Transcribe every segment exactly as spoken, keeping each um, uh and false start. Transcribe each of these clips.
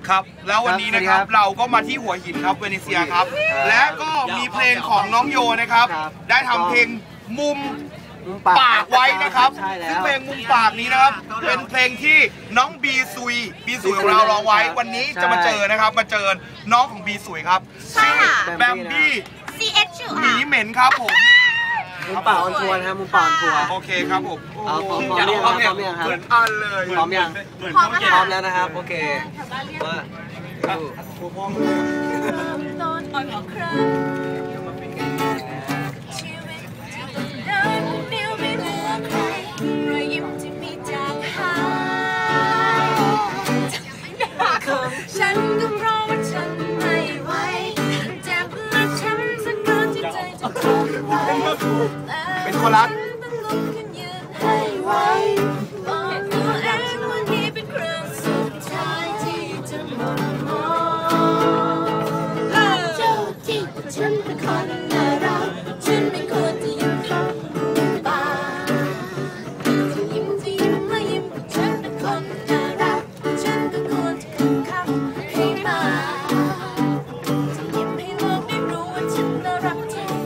ครับแล้ววันนี้นะครับเราก็มาที่หัวหินครับเวเนเซียครับและก็มีเพลงของน้องโยนะครับได้ทำเพลงมุมปากไว้นะครับซึ่งเพลงมุมปากนี้นะครับเป็นเพลงที่น้องบีซุยบีซุยของเราร้องไว้วันนี้จะมาเจอนะครับมาเจอน้องของบีซุยครับชื่อแบมบี้ซี เอชหมีเหม็นครับผมมุมปากออนทัวร์นะครับมุมปากออนทัวร์โอเคครับผมเอาพร้อมพร้อมยังพร้อมยังครับเหมือนอันเลยพร้อมยังพร้อมพร้อมแล้วนะครับโอเคว่าต้นอ่อนของครั้งชีวิตที่เดินเดียวไม่เหลือใครรอยยิ้มที่มีจากหายฉันก็เพราะว่าฉันไม่ไหวเจ็บและช้ำสักครั้งที่ใจจะทนไว้เป็นคนรักต้องลุกขึ้นยืนให้ไหวบอกตัวเองว่านี่เป็นครั้งสุดท้ายที่จะหมดมองเจ้าที่ฉันเป็นคนน่ารักฉันไม่ควรจะยิ้มเข้าตาจะยิ้มจะยิ้มและยิ้มฉันเป็นคนน่ารักฉันก็ควรจะคึกคักให้มาจะยิ้มให้โลกได้รู้ว่าฉันน่ารักจริง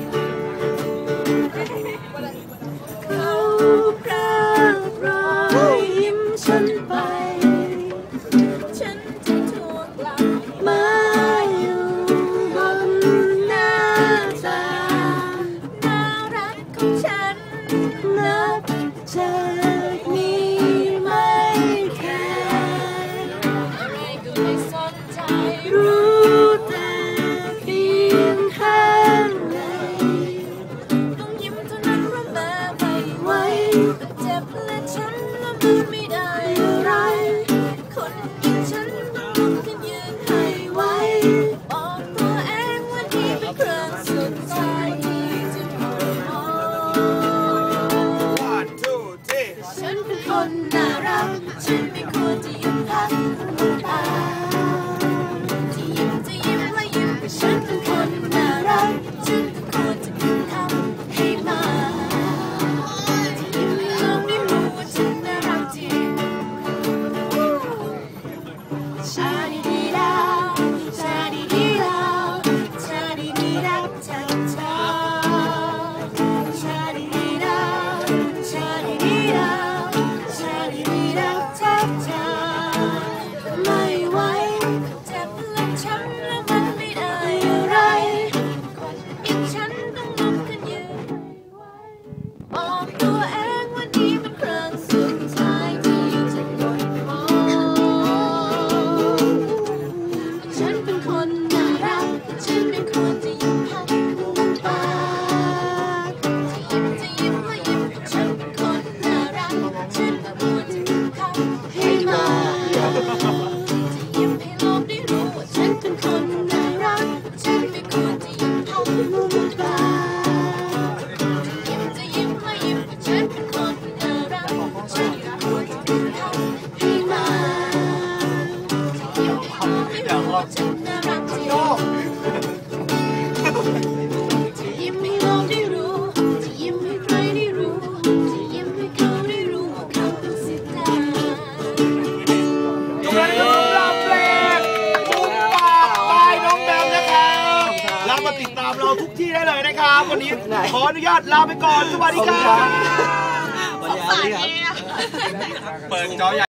เขาพรากรอยยิ้มฉันไปฉันจะทวงกลับมาอยู่บนหน้าตาน่ารักของฉันนับจากนี้ไม่แคร์อะไรก็ไม่สนใจรู้แต่เพียงข้างในต้องยิ้มเท่านั้นเพราะแม้ไม่ไหวเจ็บและช้ำและมันไม่ได้อะไรคนอย่างฉันต้องลุกขึ้นยืนให้ไหวบอกตัวเองว่านี่เป็นครั้งสุดท้ายที่จะหมดมอง one two three ฉันเป็นคนน่ารักฉันไม่ควรจะหยุดพักตาจะยิ้มจะยิ้มและยิ้มฉันเป็นคนน่ารักฉันก็ควรจะคึกคักให้มาจะยิ้มให้โลกได้รู้ว่าฉันน่ารักจริงชาดีดีดาชาดีดีดาชาดีดีดาชาชาชาดีดีดาชาดีดีดาชาดีดีดาชาชาไม่ไหวเจ็บและช้ำและมันไม่ได้อะไรคนอย่างฉันต้องลุกขึ้นยืนบอกตัวเองว่านี่เป็นครั้งสุดท้ายที่จะหมดมองฉันเป็นคนน่ารักฉันเป็นคนจะยิ้มพักมุมปากจะยิ้มจะยิ้มและยิ้มฉันเป็นคนน่ารักฉันก็ควรจะคึกคักให้มาจะยิ้มให้โลกได้รู้ว่าฉันเป็นคนน่ารักฉันไม่ควรจะยิ้มพักมุมปากจะยิ้มจะยิ้มและยิ้มฉันเป็นคนน่ารักฉันก็ควรจะคึกคักให้มาจะยิ้มให้โลกได้รู้ว่าฉันน่ารักจริงจะยิ้มให้โลกได้รู้จะยิ้มให้ใครได้รู้จะยิ้มให้เขาได้รู้ว่าเขาเป็นสิทธิ์ได้กำลังจะรับเพลงมุมปากบายน้องแบมนะครับแล้วมาติดตามเราทุกที่ได้เลยนะครับวันนี้ขออนุญาตลาไปก่อนสวัสดีครับวันนี้ครับเปิดจอใหญ่